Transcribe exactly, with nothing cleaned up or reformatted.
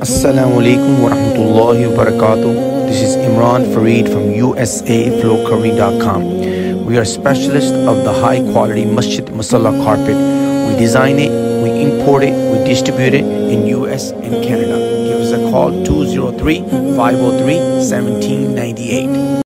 Assalamu alaikum wa rahmatullahi wa barakatuh. This is Imran Fareed from U S A Floor Covering dot com. We are specialists of the high quality Masjid Musalla carpet. We design it, we import it, we distribute it in U S and Canada. Give us a call two zero three, five zero three, one seven nine eight.